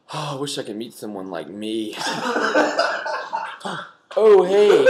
Oh, I wish I could meet someone like me. Oh, hey.